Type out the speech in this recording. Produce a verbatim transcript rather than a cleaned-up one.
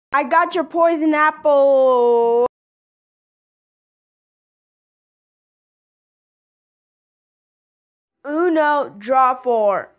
I got your poison apple. Uno, draw four.